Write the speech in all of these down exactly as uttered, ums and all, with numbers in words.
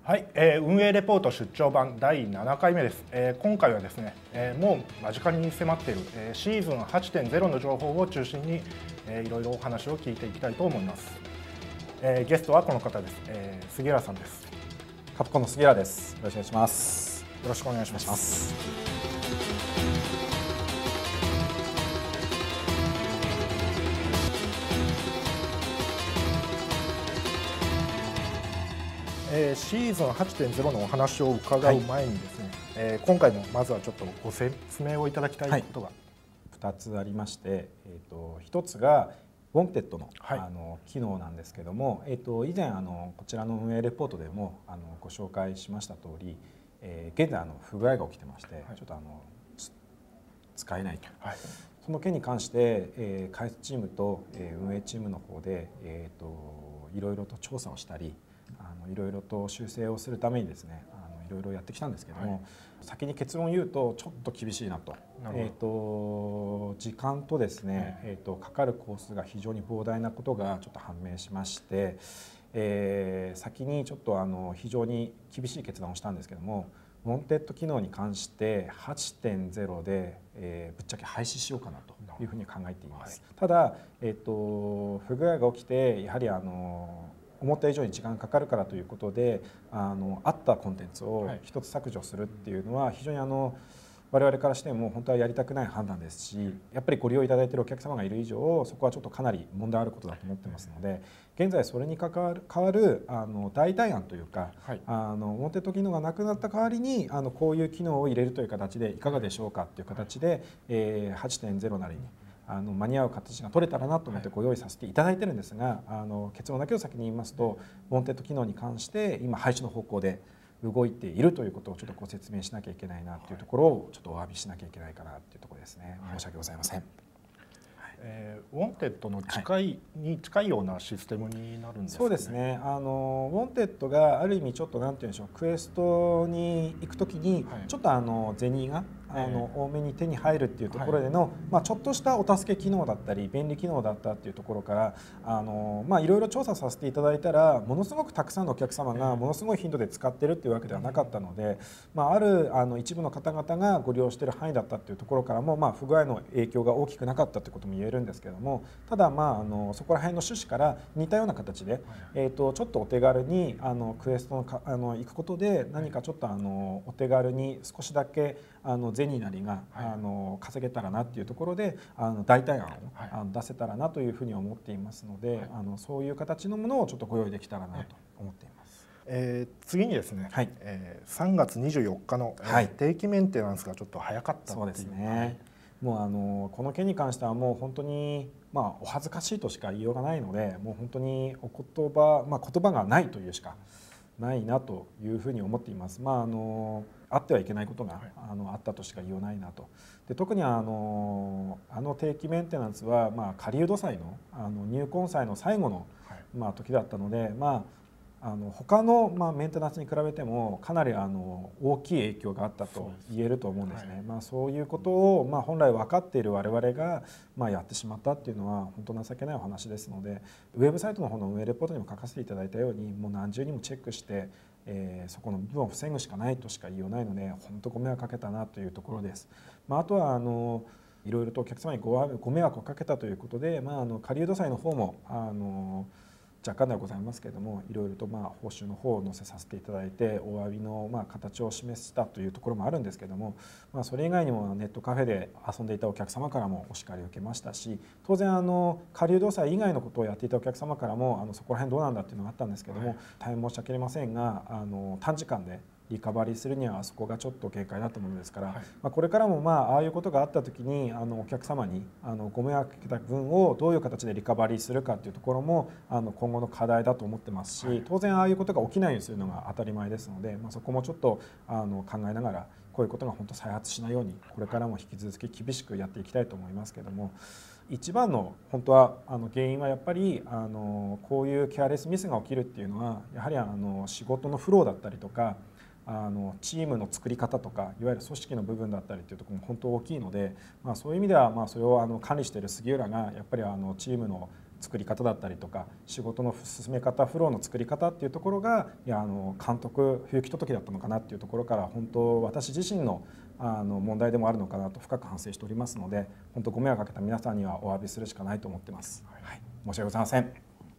はい、えー、運営レポート出張版だいななかいめです。えー、今回はですね、えー、もう間近に迫っている、えー、シーズン はちてんゼロ の情報を中心に、えー、いろいろお話を聞いていきたいと思います。えー、ゲストはこの方です。えー、杉浦さんです。 カプコンの杉浦です。よろしくお願いします。 よろしくお願いします。えー、シーズン はちてんゼロ のお話を伺う前にですね、はい、えー、今回もまずはちょっとご説明をいただきたいことが、はい、 ふたつありまして、えー、とひとつがウォンテッドの、はい、あの機能なんですけども、えー、と以前あのこちらの運営レポートでもあのご紹介しました通り、えー、現在あの不具合が起きてまして、はい、ちょっとあの使えないと、はい、その件に関して、えー、開発チームと、えー、運営チームの方で、えー、といろいろと調査をしたり、あのいろいろと修正をするためにですね、あのいろいろやってきたんですけども、はい、先に結論を言うとちょっと厳しいなと。えー、と時間とですね、えー、とかかるコースが非常に膨大なことがちょっと判明しまして、えー、先にちょっとあの非常に厳しい決断をしたんですけども、ウォンテッド機能に関して はちてんゼロ で、えー、ぶっちゃけ廃止しようかなというふうに考えています。はい、ただ、えー、と不具合が起きてやはりあの思った以上に時間がかかるからということで、あのあったコンテンツを一つ削除するっていうのは非常にあの我々からしても本当はやりたくない判断ですし、やっぱりご利用いただいているお客様がいる以上そこはちょっとかなり問題あることだと思ってますので、現在それに関わる代わるあの代替案というか、はい、あのウォンテッド機能がなくなった代わりにあのこういう機能を入れるという形でいかがでしょうかっていう形で、えー、はちてんゼロ なりにあの間に合う形が取れたらなと思ってご用意させていただいてるんですが、あの結論だけを先に言いますと、ウォンテッド機能に関して今廃止の方向で動いているということをちょっとご説明しなきゃいけないなというところをちょっとお詫びしなきゃいけないかなというところですね。申し訳ございません。 えー、ウォンテッドの近い、はい、に近いようなシステムになるんですかね。 そうですね。あのウォンテッドがある意味ちょっとなんて言うんでしょう、クエストに行くときにちょっとあの銭があの多めに手に入るっていうところでの、はい、まあちょっとしたお助け機能だったり便利機能だったっていうところからあのまあいろいろ調査させていただいたら、ものすごくたくさんのお客様がものすごい頻度で使ってるっていうわけではなかったので、まああるあの一部の方々がご利用している範囲だったっていうところからも、まあ不具合の影響が大きくなかったということも言えるんですけども、ただまああのそこら辺の趣旨から似たような形で、えー、とちょっとお手軽にあのクエストのかあの行くことで何かちょっとあのお手軽に少しだけあの銭なりがあの稼げたらなっていうところであの代替案をあの出せたらなというふうに思っていますので、あのそういう形のものをちょっとご用意できたらなと思っています。 えー、次にですね、はい、えー、さんがつにじゅうよっかの、はい、定期メンテナンスがちょっと早かったっていう。 そうですね。もうあのこの件に関してはもう本当にまあお恥ずかしいとしか言いようがないので、もう本当にお言葉、まあ、言葉がないというしかないなというふうに思っています。まああのあってはいけないことが、はい、あのあったとしか言いようないなと。で特にあのあの定期メンテナンスはまあ狩人祭のあの入婚祭の最後の、はい、まあ時だったので、まああの他のまあメンテナンスに比べてもかなりあの大きい影響があったと言えると思うんですね。まあそういうことをまあ本来分かっている我々がまあやってしまったっていうのは本当情けないお話ですので、ウェブサイトの方の運営レポートにも書かせていただいたように、もう何重にもチェックして、えー、そこの部分を防ぐしかないとしか言いようないので、本当ご迷惑かけたなというところです。まああとはあのいろいろとお客様に ご, ご迷惑をかけたということで、まああの狩人祭の方もあの若干ではございますけれども、いろいろとまあ報酬の方を載せさせていただいてお詫びのまあ形を示したというところもあるんですけれども、まあそれ以外にもネットカフェで遊んでいたお客様からもお叱りを受けましたし、当然あの狩人祭以外のことをやっていたお客様からもあのそこら辺どうなんだっていうのがあったんですけども、大変申し訳ありませんが、あの短時間でリカバリーするにはあそこがちょっと限界だと思うんですから、はい、まあこれからもまあああいうことがあった時にあのお客様にあのご迷惑かけた分をどういう形でリカバリーするかというところもあの今後の課題だと思ってますし、はい、当然ああいうことが起きないようにするのが当たり前ですので、まあ、そこもちょっとあの考えながらこういうことが本当再発しないようにこれからも引き続き厳しくやっていきたいと思いますけども、一番の本当はあの原因はやっぱりあのこういうケアレスミスが起きるっていうのはやはりあの仕事のフローだったりとか、あのチームの作り方とかいわゆる組織の部分だったりというところも本当大きいので、まあ、そういう意味ではまあそれをあの管理している杉浦がやっぱりあのチームの作り方だったりとか仕事の進め方フローの作り方っていうところがいやあの監督不行き届きだったのかなっていうところから本当私自身のあの問題でもあるのかなと深く反省しておりますので本当ご迷惑かけた皆さんにはお詫びするしかないと思ってます。はい、申し訳ございません。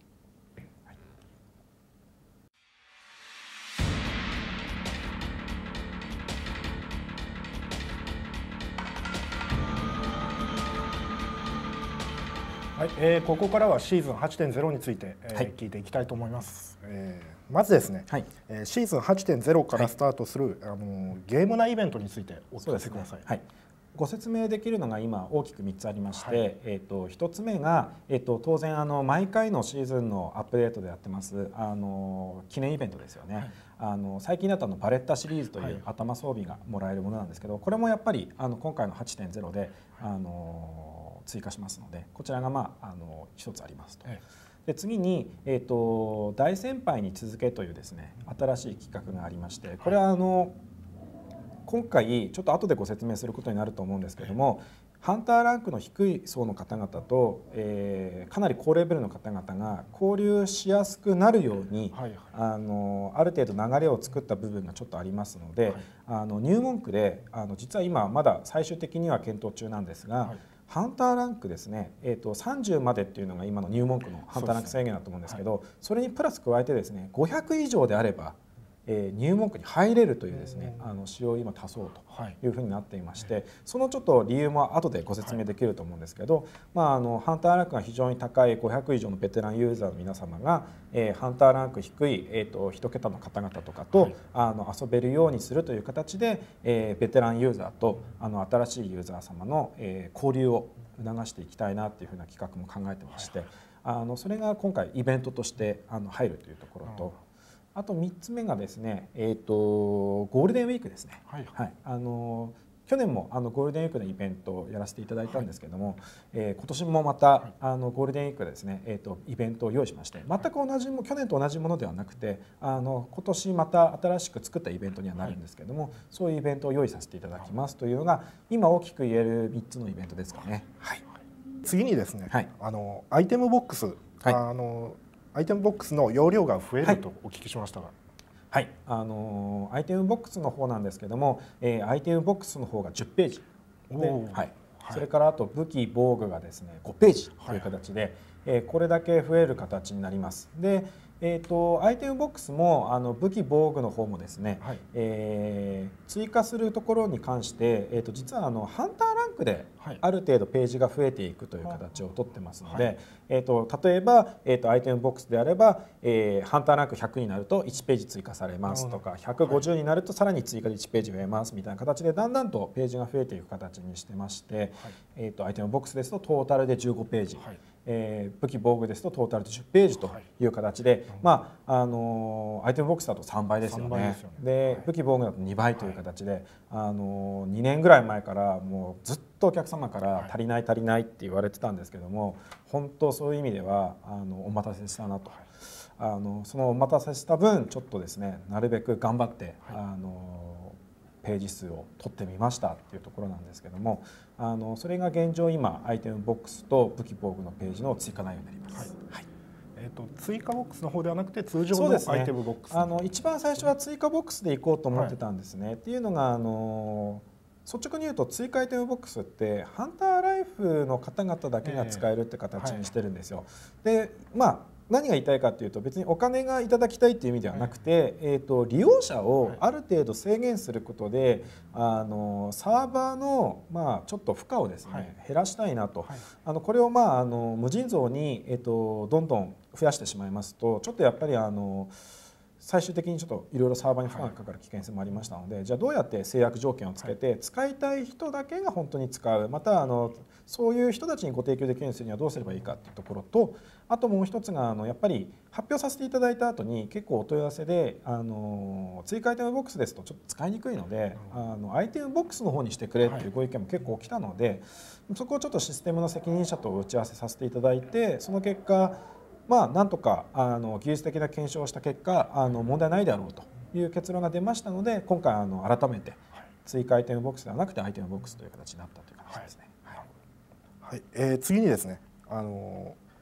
はい、えー、ここからはシーズン はちてんゼロ について、えーはい、聞いていきたいと思います。えー、まずですね、はい、えー、シーズン はちてんゼロ からスタートする、はい、あのゲーム内イベントについてお聞かせください。 はい、ご説明できるのが今大きくみっつありまして、はい、えー、とひとつめが、えー、と当然あの毎回のシーズンのアップデートでやってますあの記念イベントですよね。はい、あの最近だとあのバレッタシリーズという頭装備がもらえるものなんですけど、これもやっぱりあの今回の はちてんゼロ であの追加しますので、こちらがまああの一つありますと。で次に、えー、と大先輩に続けというですね新しい企画がありまして、これはあの今回ちょっと後でご説明することになると思うんですけども、ハンターランクの低い層の方々と、えー、かなり高レベルの方々が交流しやすくなるように、はいはい、あのある程度流れを作った部分がちょっとありますので、はい、あの入門区であの実は今まだ最終的には検討中なんですが、はい、ハンターランクですね、えー、とさんじゅうまでっていうのが今の入門区のハンターランク制限だと思うんですけど、 そ, はい、それにプラス加えてですねごひゃく以上であればえー、入門区に入れるというですね、あの仕様を今足そうというふうになっていまして、はい、そのちょっと理由も後でご説明できると思うんですけど、はい、まあ、あのハンターランクが非常に高いごひゃく以上のベテランユーザーの皆様が、えー、ハンターランク低い、えー、といち桁の方々とかと、はい、あの遊べるようにするという形で、えー、ベテランユーザーとあの新しいユーザー様の、えー、交流を促していきたいなというふうな企画も考えてまして、はい、あのそれが今回イベントとしてあの入るというところと、あとみっつめがですね、えー、とゴールデンウィークですね。はいはい、あの去年もあのゴールデンウィークのイベントをやらせていただいたんですけども、はい、えー、今年もまた、はい、あのゴールデンウィークですね、えー、とイベントを用意しまして、全く同じも去年と同じものではなくて、あの今年また新しく作ったイベントにはなるんですけども、はい、そういうイベントを用意させていただきますというのが今大きく言えるみっつのイベントですかね。はい、 次にですね、はい、あのアイテムボックス、はい、あのアイテムボックスの容量が増えるとお聞きしましたが、 はい、はい、あのアイテムボックスの方なんですけども、えー、アイテムボックスの方がじゅっページで、はいはい、それからあと武器防具がですねごページという形で、はい、えー、これだけ増える形になります。で、えー、とアイテムボックスもあの武器防具の方もですね、はい、えー、追加するところに関して、えー、と実はあのハンターランクである程度ページが増えていくという形をとってますので、はい、えー、と例えば、えー、とアイテムボックスであれば、えー、ハンターランクひゃくになるといちページ追加されますとか、ひゃくごじゅうになるとさらに追加でいちページ増えますみたいな形でだんだんとページが増えていく形にしてまして、はい、えー、とアイテムボックスですとトータルでじゅうごページ、はい、えー、武器防具ですとトータルでじゅっページという形で、はい、まああのー、アイテムボックスだとさんばいですよね。で、はい、武器防具だとにばいという形で、はい、あのー、にねんぐらい前からもうずっとお客様から足りない足りないって言われてたんですけども、本当そういう意味ではあのお待たせしたなと、はい、あのそのお待たせした分ちょっとですねなるべく頑張って、はい、あのページ数を取ってみましたっていうところなんですけども、あのそれが現状今アイテムボックスと武器防具のページの追加内容になります。はいはい、 えー、と追加ボックスの方ではなくて通常のアイテムボックス、 ね、あの一番最初は追加ボックスでいこうと思ってたんですね。はい、っていうのがあの率直に言うと追加アイテムボックスってハンターライフの方々だけが使えるって形にしてるんですよ。えーはい、でまあ何が言いたいかというと別にお金がいただきたいっていう意味ではなくて、はい、えーと利用者をある程度制限することで、はい、あのサーバーの、まあ、ちょっと負荷をですね、はい、減らしたいなと、はい、あのこれを、まあ、あの無尽蔵に、えーとどんどん増やしてしまいますとちょっとやっぱりあの最終的にちょっといろいろサーバーに負荷がかかる危険性もありましたので、はい、じゃあどうやって制約条件をつけて使いたい人だけが本当に使う、またあのそういう人たちにご提供できるようにするにはどうすればいいかというところと、あともう一つがあのやっぱり発表させていただいた後に結構お問い合わせであの追加アイテムボックスですとちょっと使いにくいので、あのアイテムボックスの方にしてくれっていうご意見も結構来たので、そこをちょっとシステムの責任者と打ち合わせさせていただいて、その結果まあなんとかあの技術的な検証をした結果あの問題ないであろうという結論が出ましたので、今回あの改めて追加アイテムボックスではなくてアイテムボックスという形になったという形ですね。 はいはい、えー、次にですねあの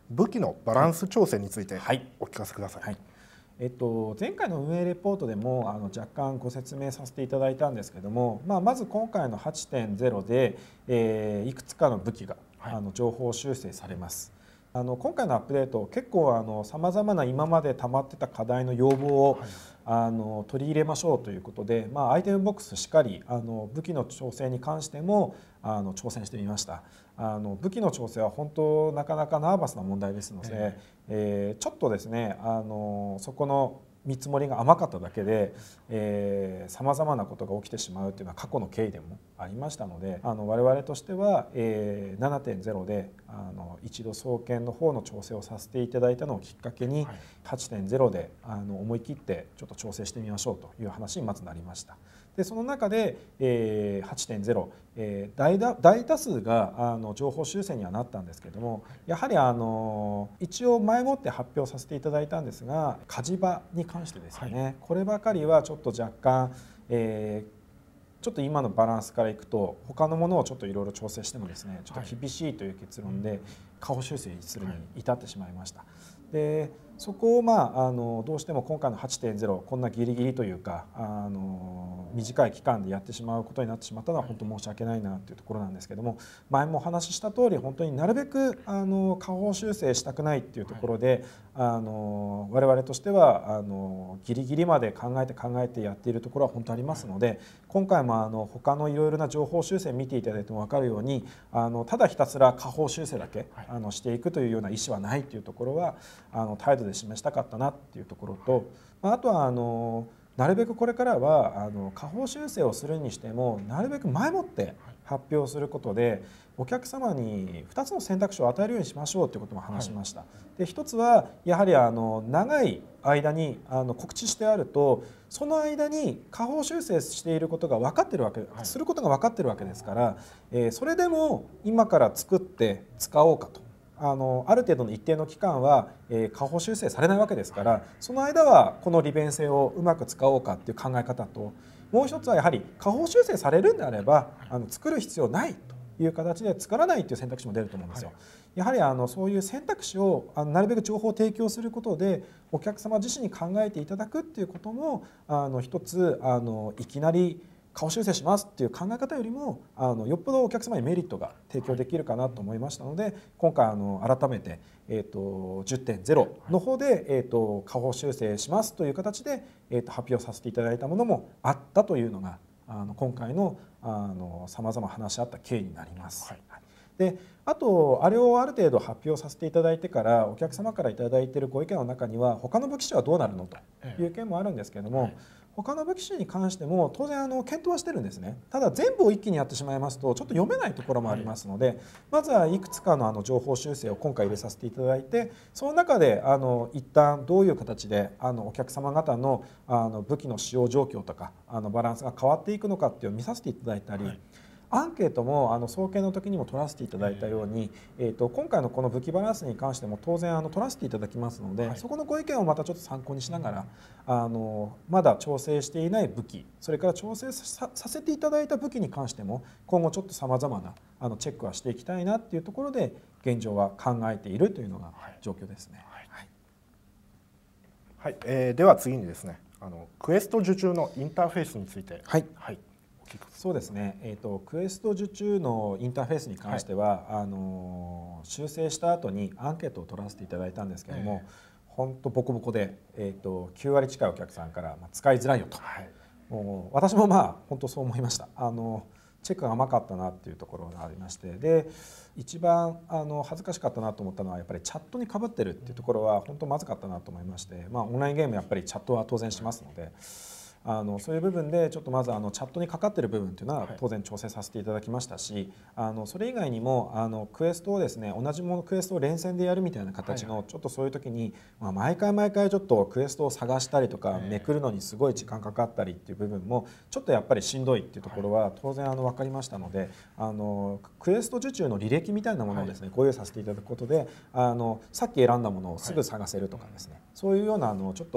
武器のバランス調整についてはいお聞かせください。 はい、えっと、前回の運営レポートでもあの若干ご説明させていただいたんですけども、まあ、まず今回の はちてんゼロ で、えー、いくつかの武器が、はい、あの情報修正されます。あの今回のアップデート結構さまざまな今まで溜まってた課題の要望を、はい、あの取り入れましょうということで、まあ、アイテムボックスしっかりあの武器の調整に関してもあの挑戦してみました。あの武器の調整は本当なかなかナーバスな問題ですので、ええー、ちょっとですねあのそこの見積もりが甘かっただけでさまざまなことが起きてしまうというのは過去の経緯でもありましたので、あの我々としては、えー、ななてんゼロ であの一度総研の方の調整をさせていただいたのをきっかけに、はい、はちてんゼロ であの思い切ってちょっと調整してみましょうという話にまずなりました。でその中で、えー、はちてんゼロ、えー、大, 大多数があの情報修正にはなったんですけども、やはりあの一応前もって発表させていただいたんですが、火事場に関してですよね、はい、こればかりはちょっと若干、えー、ちょっと今のバランスからいくと他のものをちょっといろいろ調整してもですねちょっと厳しいという結論で下方修正するに至ってしまいました。でそこを、まあ、あのどうしても今回の はちてんゼロ こんなギリギリというかあの短い期間でやってしまうことになってしまったのは本当申し訳ないなというところなんですけども、前もお話しした通り本当になるべくあの下方修正したくないっていうところで、あの我々としてはあのギリギリまで考えて考えてやっているところは本当ありますので、今回もあの他のいろいろな情報修正見ていただいても分かるようにあのただひたすら下方修正だけあのしていくというような意思はないというところはあの態度で示したかったなっていうところと、あとはあのなるべくこれからはあの下方修正をするにしてもなるべく前もって発表することでお客様にふたつの選択肢を与えるようにしましょうということも話しました。でひとつはやはりあの長い間にあの告知してあるとその間に下方修正していることが分かってるわけ、することが分かってるわけですから、えー、それでも今から作って使おうかと。あのある程度の一定の期間は、えー、下方修正されないわけですから、その間はこの利便性をうまく使おうかっていう考え方と、もう一つはやはり下方修正されるんであればあの作る必要ないという形で作らないという選択肢も出ると思うんですよ。やはりあのそういう選択肢をあのなるべく情報を提供することでお客様自身に考えていただくっていうこともあの一つあのいきなり下方修正しますっていう考え方よりもあのよっぽどお客様にメリットが提供できるかなと思いましたので、今回あの改めて、えー、と じゅってんゼロ の方で、えー、と下方修正しますという形で、えー、と発表させていただいたものもあったというのがあの今回のさまざま話し合った経緯になります。はい、であとあれをある程度発表させていただいてからお客様からいただいているご意見の中には他の武器種はどうなるのという意見もあるんですけれども、はい、他の武器種に関しても当然あの検討はしてるんですね。ただ全部を一気にやってしまいますとちょっと読めないところもありますので、はい、まずはいくつかのあの情報修正を今回入れさせていただいて、その中であの一旦どういう形であのお客様方のあの武器の使用状況とかあのバランスが変わっていくのかっていうのを見させていただいたり、はい、アンケートもあの総研の時にも取らせていただいたように、えー、と今回のこの武器バランスに関しても当然あの取らせていただきますので、はい、そこのご意見をまたちょっと参考にしながらあのまだ調整していない武器、それから調整 さ, させていただいた武器に関しても今後ちょっとさまざまなあのチェックはしていきたいなっていうところで現状は考えているというのが状況ですね。はいはいはい、えー、では次にですねあのクエスト受注のインターフェースについて。 はい、はいそうですね、えーと、クエスト受注のインターフェースに関しては、はい、あの修正した後にアンケートを取らせていただいたんですけれども、本当ボコボコで、えーと、きゅうわり近いお客さんから、まあ、使いづらいよと、はい、もう私もまあ本当そう思いました。あのチェックが甘かったなっていうところがありまして、で一番あの恥ずかしかったなと思ったのはやっぱりチャットにかぶってるっていうところは本当まずかったなと思いまして、まあ、オンラインゲームやっぱりチャットは当然しますので。あのそういう部分でちょっとまずあのチャットにかかっている部分というのは当然調整させていただきましたし、あのそれ以外にもあのクエストをですね同じものクエストを連戦でやるみたいな形のちょっとそういう時に、まあ、毎回毎回ちょっとクエストを探したりとかめくるのにすごい時間かかったりっていう部分もちょっとやっぱりしんどいっていうところは当然あの分かりましたので、あのクエスト受注の履歴みたいなものをですねご用意させていただくことであのさっき選んだものをすぐ探せるとかですね、そういうようなあのちょっと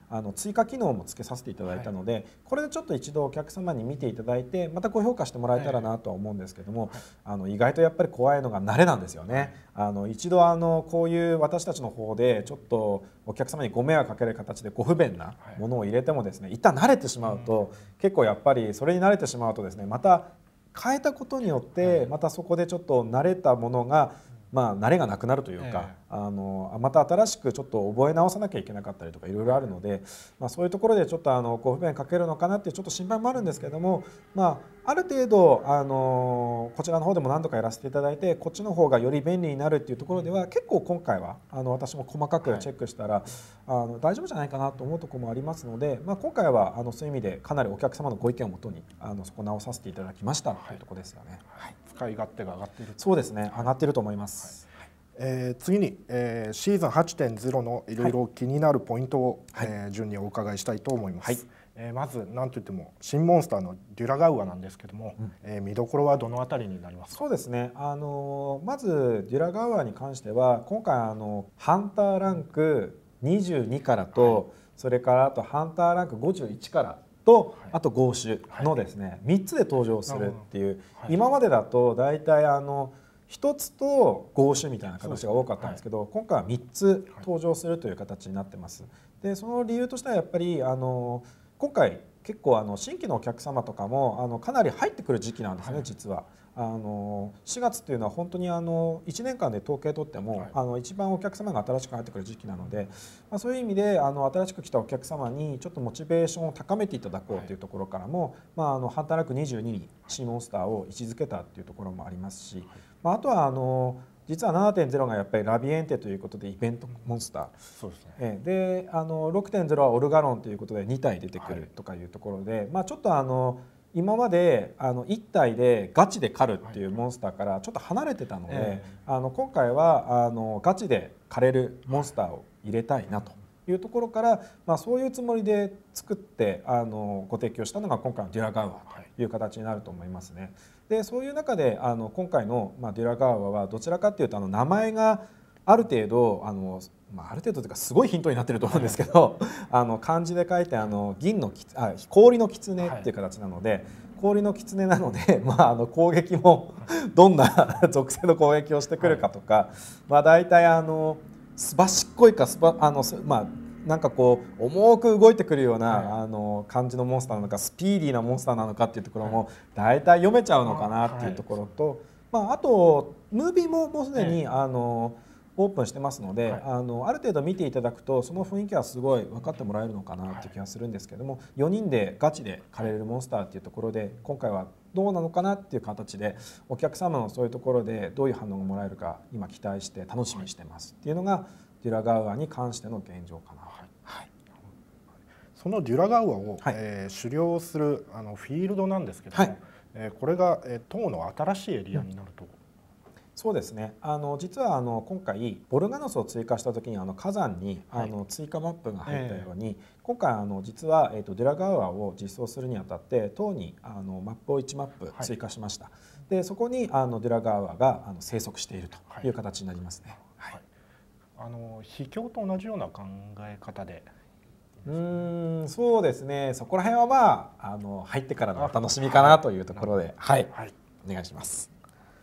あの追加機能もつけさせていただいたので、はい、これでちょっと一度お客様に見ていただいてまたご評価してもらえたらなとは思うんですけども、はい、あの意外とやっぱり怖いのが慣れなんですよね。あの一度あのこういう私たちの方でちょっとお客様にご迷惑かける形でご不便なものを入れてもですね、一旦慣れてしまうと、結構やっぱりそれに慣れてしまうとですね、また変えたことによってまたそこでちょっと慣れたものがまあ慣れがなくなるというか、あのまた新しくちょっと覚え直さなきゃいけなかったりとかいろいろあるので、まあ、そういうところでちょっとあのご不便かけるのかなっていうちょっと心配もあるんですけども、まあ、ある程度あのこちらの方でも何度かやらせていただいてこっちの方がより便利になるっていうところでは結構今回はあの私も細かくチェックしたら、はい、あの大丈夫じゃないかなと思うところもありますので、まあ、今回はあのそういう意味でかなりお客様のご意見をもとにあのそこ直させていただきましたというところですよね。 はい、使い勝手が上がっている。 そうですね、上がっていると思います。 はい、えー、次に、えー、シーズン はちてんゼロ のいろいろ気になるポイントを、はい、えー、順にお伺いしたいと思います。はい、えー、まず何といっても新モンスターのデュラガウアなんですけども、うん、えー、見どころはどのあたりになりますか？ そうですね、あのまずデュラガウアに関しては今回あのハンターランクにじゅうにからと、はい、それからあとハンターランクごじゅういちからと、はい、あと豪種のですね、はい、みっつで登場するっていう、はい、今までだと大体あのひとつと豪種みたいな形が多かったんですけど、はい、今回はみっつ登場するという形になってます。でその理由としてはやっぱりあの今回結構あの新規のお客様とかもあのかなり入ってくる時期なんですね、はい、実は。あのしがつというのは本当にあのいちねんかんで統計取っても、はい、あの一番お客様が新しく入ってくる時期なので、まあ、そういう意味であの新しく来たお客様にちょっとモチベーションを高めていただこうというところからも、はい、まあ、あのハンターランクにじゅうにに新モンスターを位置づけたというところもありますし、はい、まあ、あとはあの実は ななてんゼロ がやっぱりラビエンテということでイベントモンスター、そうですね、であの ろくてんゼロ はオルガロンということでにたい出てくるとかいうところで、はい、まあ、ちょっとあの今まであのいち体でガチで狩るっていうモンスターからちょっと離れてたので、はい、あの今回はあのガチで狩れるモンスターを入れたいなというところから、まあ、そういうつもりで作ってあのご提供したのが今回のデュラガウアという形になると思いますね。でそういう中であの今回の、まあ、デュラガウアはどちらかというとあの名前がある程度あの、まあ、ある程度というかすごいヒントになってると思うんですけどあの漢字で書いてあの銀のきあ氷の狐っていう形なので、はい、氷の狐なので、まあ、あの攻撃もどんな属性の攻撃をしてくるかとか、はい、まあ、大体あのすばしっこいかすばあの、まあ、なんかこう重く動いてくるような、はい、あの感じのモンスターなのかスピーディーなモンスターなのかっていうところも大体読めちゃうのかなっていうところと、はい、まあ、あとムービーももうすでに、はい、あのオープンしてますので、はい、あのある程度見ていただくとその雰囲気はすごい分かってもらえるのかなっていう気がするんですけども、よにんでガチで狩れるモンスターっていうところで今回はどうなのかなっていう形でお客様のそういうところでどういう反応がもらえるか今期待して楽しみにしてますっていうのがデュラガウアに関しての現状かな。はいはい、 そのデュラガウアを、はい、えー、狩猟するあのフィールドなんですけども、はい、えー、これが、えー、島の新しいエリアになると。うん、 そうですね、あの実はあの今回ボルガノスを追加した時にあの火山に、はい、あの追加マップが入ったように、えー、今回あの実は、えー、とデュラガウアを実装するにあたって島にあのマップをいちマップ追加しました。はい、でそこにあのデュラガウアがあの生息しているという形になりますね。はいはい、 あの秘境と同じような考え方で。 うーん、そうですね、そこら辺はまああの入ってからのお楽しみかなというところで、はい、はい、お願いします。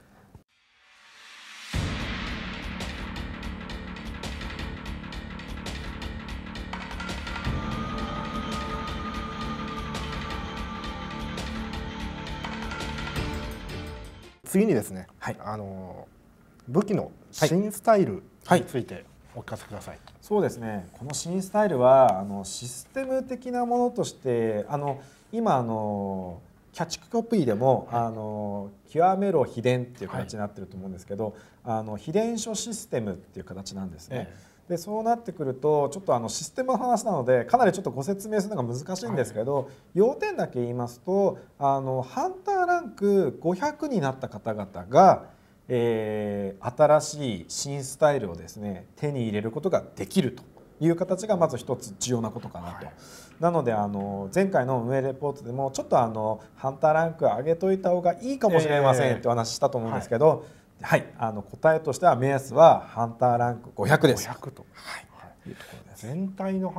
次にですね、はい、あの武器の新スタイルについてお聞かせください。はいはい、 そうですね、この新スタイルはあのシステム的なものとしてあの今あのキャッチコピーでも、はい、あの極めろ秘伝っていう形になってると思うんですけど、はい、あの秘伝書システムっていう形なんですね。ええ、でそうなってくるとちょっとあのシステムの話なのでかなりちょっとご説明するのが難しいんですけど、はい、要点だけ言いますとあのハンターランクごひゃくになった方々が、えー、新しい新スタイルをですね手に入れることができるという形がまず一つ重要なことかなと。はい、なのであの前回の運営レポートでもちょっとあのハンターランク上げといた方がいいかもしれませんってお話ししたと思うんですけど、はいはい、あの答えとしては目安はハンターランクごひゃくです。ごひゃくと、はい、 いうところです。全体のハン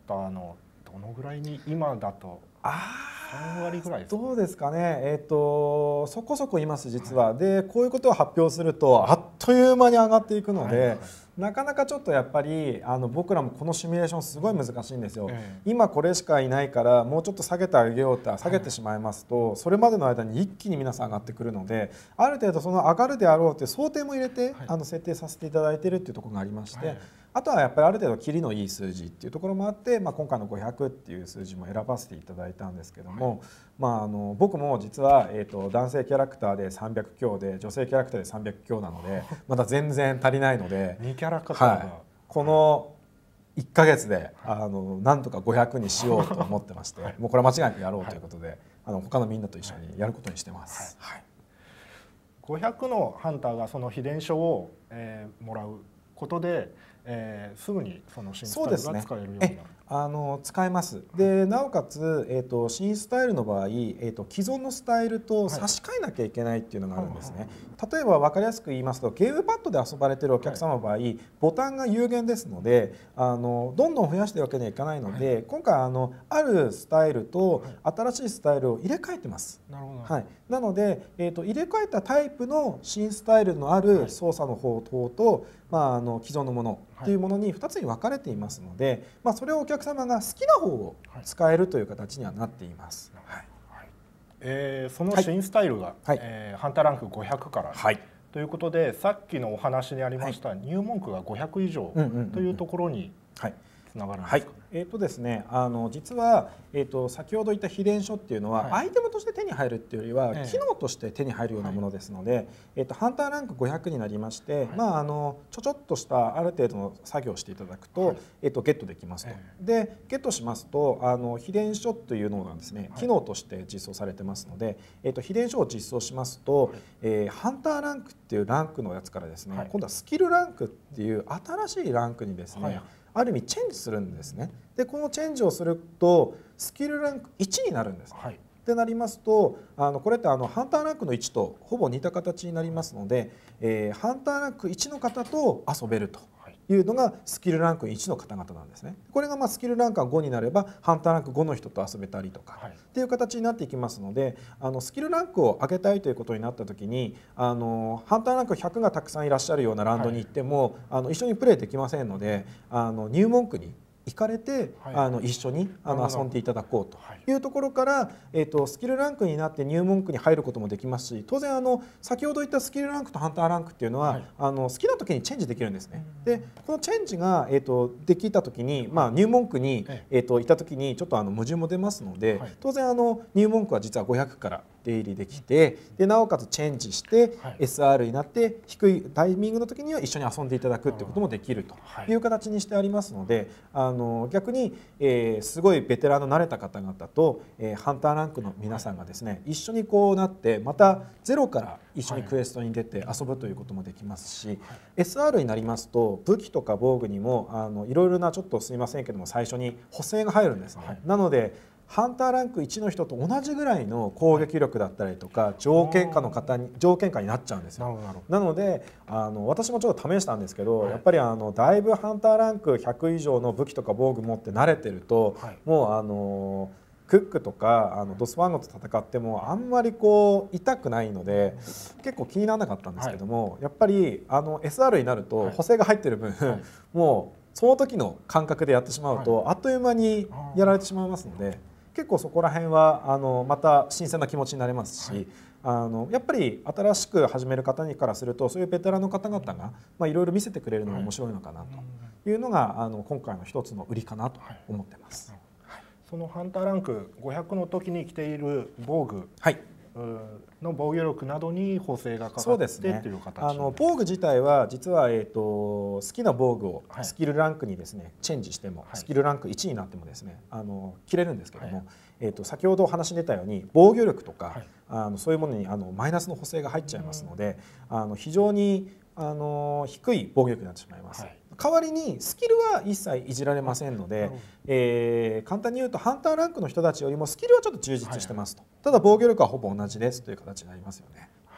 ターのどのぐらいに今だとさんわりぐらいですか？ どうですかね、えー、とそこそこいます実は、はい、でこういうことを発表するとあっという間に上がっていくので、はいはい、なかなかちょっとやっぱりあの僕らもこのシミュレーションすごい難しいんですよ、えー、今これしかいないからもうちょっと下げてあげようって下げてしまいますと、はい、それまでの間に一気に皆さん上がってくるのである程度その上がるであろうって想定も入れて、はい、あの設定させていただいているっていうところがありまして、はい、あとはやっぱりある程度キリのいい数字っていうところもあって、まあ、今回のごひゃくっていう数字も選ばせていただいたんですけども、はい、まあ、あの僕も実は、えー、と男性キャラクターでさんびゃく強で女性キャラクターでさんびゃく強なのでまだ全然足りないのでにキャラクターが、はい、 このいっかげつであのなんとかごひゃくにしようと思ってまして、はい、もうこれは間違いなくやろうということで、はい、あの他のみんなと一緒にやることにしてます。はいはい、 ごひゃくのハンターがその秘伝書を、えー、もらうことで、えー、すぐにその新スタイルが使えるようになる。 あの使えます。でなおかつ、えー、と新スタイルの場合、えー、と既存のスタイルと差し替えなきゃいけないっていうのがあるんですね。例えば分かりやすく言いますとゲームパッドで遊ばれているお客様の場合、はい、ボタンが有限ですのであのどんどん増やしているわけにはいかないので、はい、今回あのあるスタイルと新しいスタイルを入れ替えてます。なるほど。はい、なので、えー、と入れ替えたタイプの新スタイルのある操作の方法と、まあ、あの既存のものというものにふたつに分かれていますので、まあ、それをお客様が好きな方を使えるという形にはなっています。はいはい、 えー、その新スタイルが、はい、えー、ハンターランクごひゃくから、はい、ということでさっきのお話にありました、はい、入門句がごひゃく以上というところにつながるんですか？はい、 えーとですね、あの実は、えーと先ほど言った秘伝書っていうのは、はい、アイテムとして手に入るっていうよりは、えー、機能として手に入るようなものですので、はい、えーとハンターランクごひゃくになりまして、はい、まあ、あのちょちょっとしたある程度の作業をしていただくと、はい、えーとゲットできますと。えー、でゲットしますとあの秘伝書というのがですね、はい、機能として実装されてますので、えーと秘伝書を実装しますと、はい、えー、ハンターランクっていうランクのやつからですね、はい、今度はスキルランクっていう新しいランクにですね、はい、ある意味チェンジするんですね。でこのチェンジをするとスキルランクいちになるんです。はい、ってなりますとあのこれってあのハンターランクのいちとほぼ似た形になりますので、えー、ハンターランクいちの方と遊べるというのがスキルランクいちの方々なんですね。これがまあスキルランクがごになればハンターランクごの人と遊べたりとか、はい、っていう形になっていきますので、あのスキルランクを上げたいということになった時にあのハンターランクひゃくがたくさんいらっしゃるようなラウンドに行っても、はい、あの一緒にプレイできませんのであの入門区に行かれて、はい、あの一緒にあの遊んでいただこうというところから、えー、とスキルランクになって入門区に入ることもできますし、当然あの先ほど言ったスキルランクとハンターランクっていうのは、はい、あの好きな時にチェンジできるんですね。でこのチェンジが、えー、とできた時に、まあ、入門区に、えー、といた時にちょっとあの矛盾も出ますので、はい、当然あの入門区は実はごひゃくから出入りできて、でなおかつチェンジして エスアール になって低いタイミングの時には一緒に遊んでいただくってこともできるという形にしてありますので、あの逆に、えー、すごいベテランの慣れた方々と、えー、ハンターランクの皆さんがですね一緒にこうなってまたゼロから一緒にクエストに出て遊ぶということもできますし、はい、エスアール になりますと武器とか防具にもあのいろいろなちょっとすみませんけども最初に補正が入るんですね。はい、なのでハンターランクいちの人と同じぐらいの攻撃力だったりとか条件下の方に条件下になっちゃうんですよ。なのであの私もちょっと試したんですけど、はい、やっぱりあのだいぶハンターランクひゃく以上の武器とか防具持って慣れてると、はい、もうあのクックとかあのドスファンゴと戦ってもあんまりこう痛くないので結構気にならなかったんですけども、はい、やっぱりあの エスアール になると補正が入ってる分、はい、もうその時の感覚でやってしまうと、はい、あっという間にやられてしまいますので。結構そこら辺はあのまた新鮮な気持ちになれますし、はい、あのやっぱり新しく始める方からするとそういうベテランの方々がまあいろいろ見せてくれるのが面白いのかなというのがあの今回の一つの売りかなと思ってます。 はい、そのハンターランクごひゃくの時に着ている防具、はいの防御力などに補正がかかってという形、 あの防具自体は実は、えー、と好きな防具をスキルランクにですね、はい、チェンジしても、はい、スキルランクいちになってもですねあの着れるんですけども、はい、えー、と先ほどお話に出たように防御力とか、はい、あのそういうものにあのマイナスの補正が入っちゃいますので、あの非常にあの低い防御力になってしまいます。はい、代わりにスキルは一切いじられませんので、えー、簡単に言うとハンターランクの人たちよりもスキルはちょっと充実してますと、ただ防御力はほぼ同じですという形になりますよね。はい、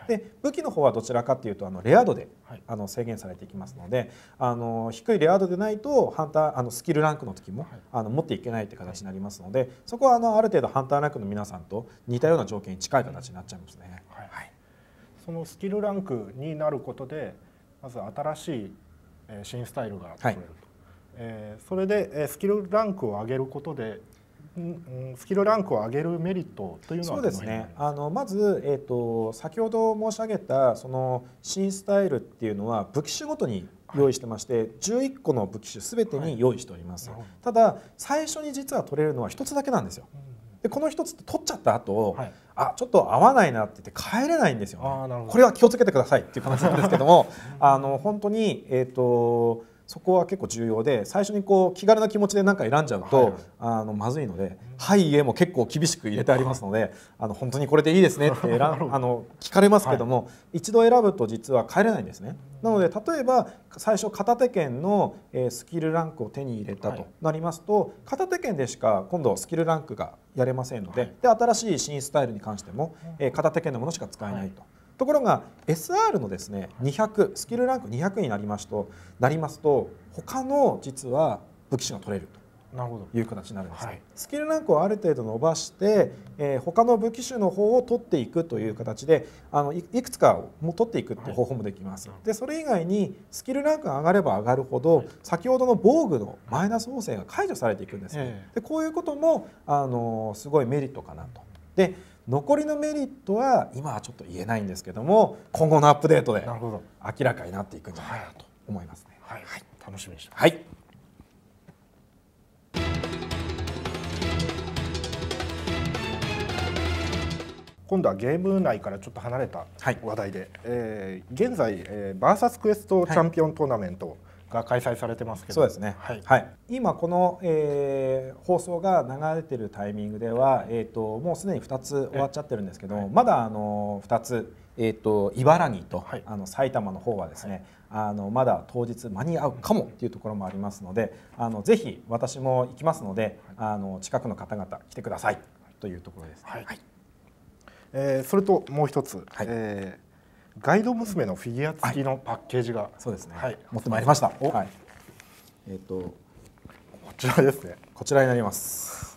で武器の方はどちらかというとあのレア度で、 はい、 あの制限されていきますので、あの低いレア度でないとハンターあのスキルランクの時も、はい、あの持っていけないという形になりますので、そこはあのある程度ハンターランクの皆さんと似たような条件に近い形になっちゃいますね。 はいはい、そのスキルランクになることでまず新しい、えー、新スタイルが取れると、はい、えー、それで、えー、スキルランクを上げることでスキルランクを上げるメリットというのはそうですね。あのまず、えーと、先ほど申し上げたその新スタイルっていうのは武器種ごとに用意してまして、はい、じゅういっこの武器種すべてに用意しております。はい、ただ最初に実は取れるのはひとつだけなんですよ。でこのひとつって取っちゃった後、はい、あちょっと合わないなって言って帰れないんですよね。これは気をつけてくださいっていう話なんですけどもあの本当にえっとそこは結構重要で、最初にこう気軽な気持ちで何か選んじゃうと、はい、あのまずいので「はい家」も結構厳しく入れてありますので、あの本当にこれでいいですねって選あの聞かれますけども、はい、一度選ぶと実は帰れないんですね。なので例えば最初片手剣のスキルランクを手に入れたとなりますと、はい、片手剣でしか今度スキルランクがやれませんので、はい、で新しい新スタイルに関しても片手剣のものしか使えないと。はい、ところが エスアール のですねにひゃくスキルランクにひゃくになりますとなりますと他の実は武器種が取れるという形になるんです、はい、スキルランクをある程度伸ばして、えー、他の武器種の方を取っていくという形であの い, いくつかも取っていくっていう方法もできます、はい、でそれ以外にスキルランクが上がれば上がるほど先ほどの防具のマイナス補正が解除されていくんですね、はい、でこういうこともあのすごいメリットかなと。で残りのメリットは今はちょっと言えないんですけども、今後のアップデートで明らかになっていくんじゃないかと思いますね。 はい、はい、楽しみにしてます。 はい。 今度はゲーム内からちょっと離れた話題で、はい、えー、現在、えー、バーサスクエストチャンピオントーナメント、はいが開催されてますけど、 そうですね、はいはい、今この、えー、放送が流れてるタイミングでは、えー、ともうすでにふたつ終わっちゃってるんですけど、はい、まだあのふたつ、えー、と茨城と、はい、あの埼玉の方はですね、はい、あのまだ当日間に合うかもっていうところもありますので、あのぜひ私も行きますので、あの近くの方々来てくださいというところです。はいはい、 えー、それともう一つ、はい、えーガイド娘のフィギュア付きのパッケージが、はい、 そうですね、はい、持ってまいりました。はい、えっとこちらですね。 こちらになります。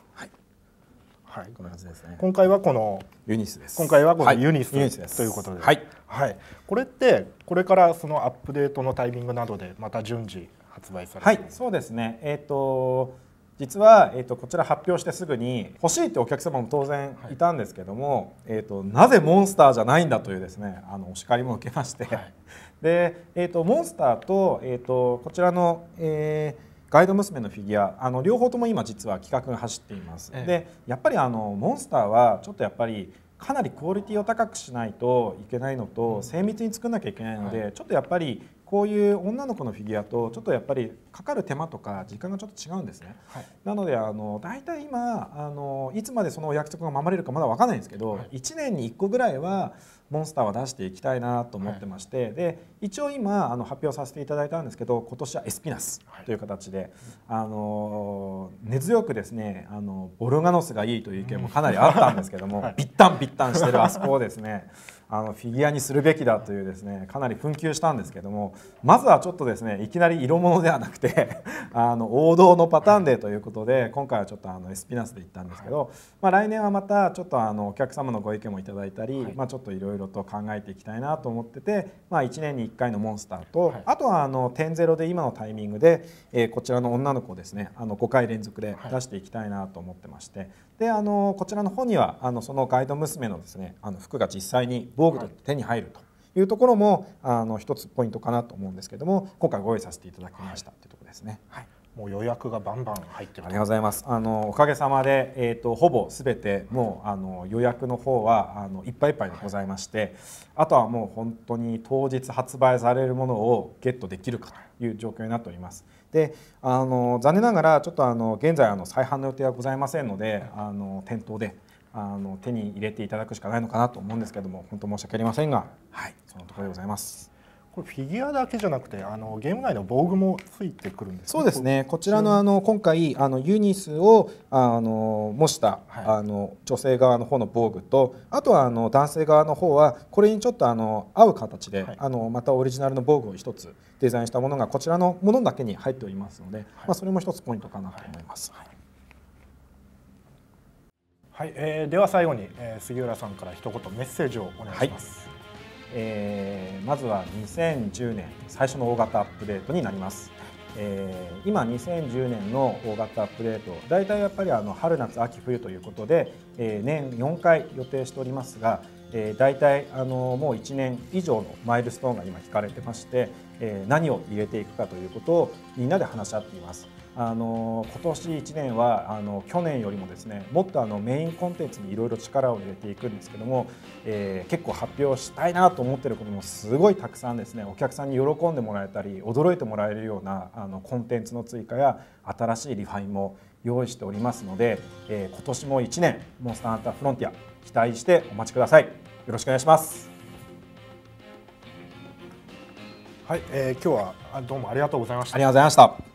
はい、 はい、 こんな感じですね。 今回はこのユニスです。 今回はこのユニス、 はい、 ということで、 はい、 はい、これってこれからそのアップデートのタイミングなどでまた順次発売される。 はい、そうですね。えっと実は、えー、とこちら発表してすぐに欲しいってお客様も当然いたんですけども、はい、えー、となぜモンスターじゃないんだというですねあのお叱りも受けまして、はい、で、えー、とモンスターと、えー、とこちらの、えー、ガイド娘のフィギュアあの両方とも今実は企画が走っています。ええ、でやっぱりあのモンスターはちょっとやっぱりかなりクオリティを高くしないといけないのと精密に作らなきゃいけないので、はい、ちょっとやっぱりこういう女の子のフィギュアとちょっとやっぱりかかる手間とか時間がちょっと違うんですね。はい、なのであの大体今あのいつまでそのお約束が守れるかまだ分からないんですけど、はい、いちねんにいっこぐらいはモンスターは出していきたいなと思ってまして、はい、で一応今あの発表させていただいたんですけど今年はエスピナスという形で、はい、あの根強くですねあのボルガノスがいいという意見もかなりあったんですけども、はい、ビッタンビッタンしてるあそこをですねあのフィギュアにするべきだというですねかなり紛糾したんですけども、まずはちょっとですねいきなり色物ではなくてあの王道のパターンでということで今回はちょっとあのエスピナスで行ったんですけど、まあ、来年はまたちょっとあのお客様のご意見もいただいたり、まあ、ちょっといろいろと考えていきたいなと思ってて、まあ、いちねんにいっかいのモンスターと、あとはあの点ゼロで今のタイミングで、えー、こちらの女の子をですねあのごかい連続で出していきたいなと思ってまして、であのこちらの方にはあのそのガイド娘のですねあの服が実際に防具と手に入るというところもあの一つポイントかなと思うんですけども、今回ご用意させていただきましたというところですね。はい、 もう予約がバンバン入ってる。 ありがとうございます。あのおかげさまで、えー、とほぼすべてもうあの予約の方はあのいっぱいいっぱいでございまして、あとはもう本当に当日発売されるものをゲットできるかという状況になっております。であの残念ながらちょっとあの現在あの再販の予定はございませんので、あの店頭であの手に入れていただくしかないのかなと思うんですけども、本当申し訳ありませんが、はい、そのところでございます。 これフィギュアだけじゃなくてあのゲーム内の防具もついてくるんですね。 そうですね。こちらのあの今回あのユニスをあの模した、はい、あの女性側の方の防具と、あとはあの男性側の方はこれにちょっとあの合う形で、はい、あのまたオリジナルの防具を一つデザインしたものがこちらのものだけに入っておりますので、はい、まあそれも一つポイントかなと思います。はいはい、えー、では最後に、えー、杉浦さんから一言メッセージをお願いします。はい、 えー、まずはにせんじゅうねん最初の大型アップデートになります。えー、今にせんじゅうねんの大型アップデート、だいたいやっぱりあの春夏秋冬ということで、えー、年よんかい予定しておりますが、えー、だいたいあのもういちねん以上のマイルストーンが今引かれてまして、えー、何を入れていくかということをみんなで話し合っています。あの今年いちねんはあの去年よりもですね、もっとあのメインコンテンツにいろいろ力を入れていくんですけども、えー、結構発表したいなと思っていることもすごいたくさんですね、お客さんに喜んでもらえたり驚いてもらえるようなあのコンテンツの追加や新しいリファインも用意しておりますので、えー、今年もいちねんモンスターハンターフロンティア期待してお待ちください。よろしくお願いします。 はい、えー、今日はどうもありがとうございました。 ありがとうございました。